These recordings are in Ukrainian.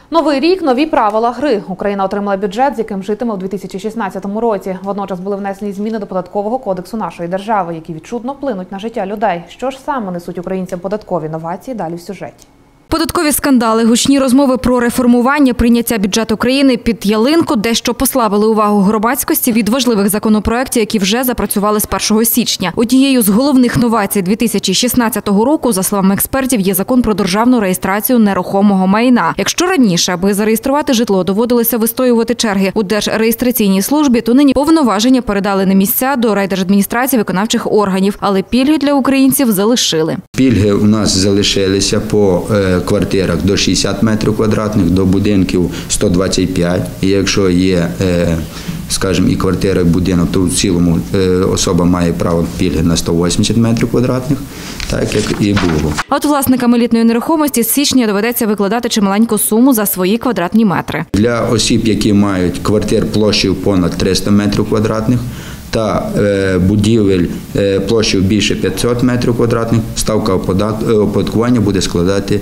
Новий рік – нові правила гри. Україна отримала бюджет, з яким житиме у 2016 році. Водночас були внесені зміни до податкового кодексу нашої держави, які відчутно вплинуть на життя людей. Що ж саме несуть українцям податкові новації, далі в сюжеті. Податкові скандали, гучні розмови про реформування, прийняття бюджету країни під ялинку дещо послабили увагу громадськості від важливих законопроєктів, які вже запрацювали з 1 січня. Однією з головних новацій 2016 року, за словами експертів, є закон про державну реєстрацію нерухомого майна. Якщо раніше, аби зареєструвати житло, доводилося вистоювати черги у Держреєстраційній службі, то нині повноваження передали на місця до райдержадміністрації виконавчих органів, але пільги для українців залишили. Пільги у нас залишилися по квартирах до 60 метрів квадратних, до будинків 125. І якщо є, скажімо, і квартира, і будинок, то в цілому особа має право пільги на 180 метрів квадратних, так як і було. А от власникам елітної нерухомості з січня доведеться викладати чималеньку суму за свої квадратні метри. Для осіб, які мають квартир площею понад 300 метрів квадратних, та будівель площею більше 500 метрів квадратних, ставка оподаткування буде складати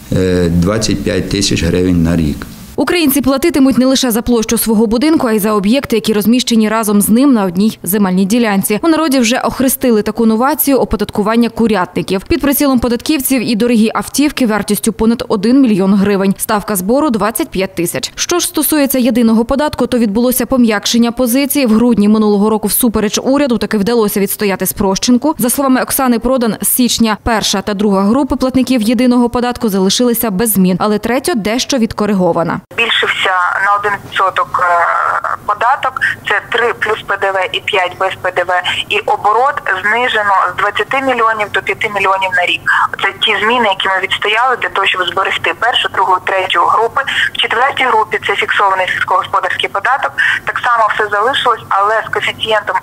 25 тисяч гривень на рік. Українці платитимуть не лише за площу свого будинку, а й за об'єкти, які розміщені разом з ним на одній земельній ділянці. У народі вже охрестили таку новацію оподаткування курятників. Під прицілом податківців і дорогі автівки вартістю понад 1 мільйон гривень. Ставка збору – 25 тисяч. Що ж стосується єдиного податку, то відбулося пом'якшення позиції. В грудні минулого року всупереч уряду таки вдалося відстояти спрощенку. За словами Оксани Продан, з січня перша та друга групи платників єдиного податку залишилися без змін, але третя дещо відкоригована. Збільшився на 1% податок, це 3 плюс ПДВ і 5 без ПДВ, і оборот знижено з 20 мільйонів до 5 мільйонів на рік. Це ті зміни, які ми відстояли для того, щоб зберегти першу, другу, третю групи. В четвертій групі це фіксований сільськогосподарський податок, так само все залишилось, але з коефіцієнтом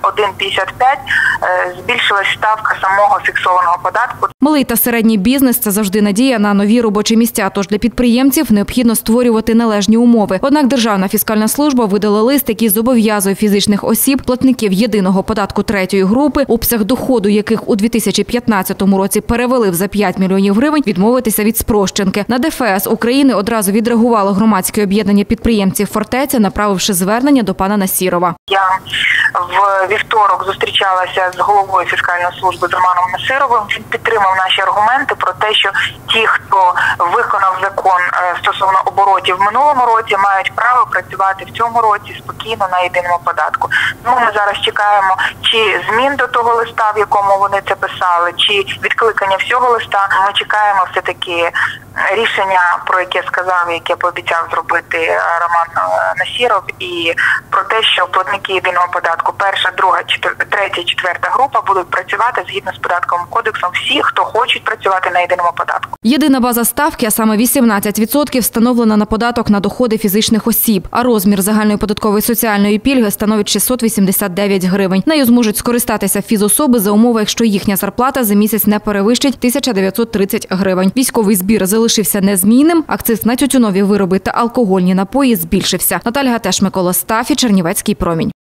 1,55 збільшилась ставка самого фіксованого податку. Малий та середній бізнес – це завжди надія на нові робочі місця, тож для підприємців необхідно створювати належні умови. Однак Державна фіскальна служба видала лист, який зобов'язує фізичних осіб, платників єдиного податку третьої групи, обсяг доходу яких у 2015 році перевалив за 5 мільйонів гривень, відмовитися від спрощенки. На ДФС України одразу відреагувало громадське об'єднання підприємців «Фортеця», направивши звернення до пана Насірова. Я в вівторок зустрічалася з головою фіскальної служби з Романом Насіровим. Він підтримав наші аргументи про те, що ті, хто виконав закон стосовно оборотів в минулому році, мають право працювати в цьому році спокійно на єдиному податку. Тому ми зараз чекаємо, чи змін до того листа, в якому вони це писали, чи відкликання всього листа. Ми чекаємо все-таки рішення, про яке сказав, яке пообіцяв зробити Роман Насіров, і про те, що платники єдиного податку перша, друга, третя, четверта група будуть працювати згідно з податковим кодексом всі, хто хочуть працювати на єдиному податку. Єдина база ставки, а саме 18%, встановлена на податок на доходи фізичних осіб, а розмір загальної податкової соціальної пільги становить 689 гривень. Нею зможуть скористатися фізособи за умови, якщо їхня зарплата за місяць не перевищить 1930 гривень. Військовий збір залишився незмінним, акциз на тютюнові вироби та алкогольні напої збільшився. Наталя Гатеш, Микола Стафі, Чернівецький промінь.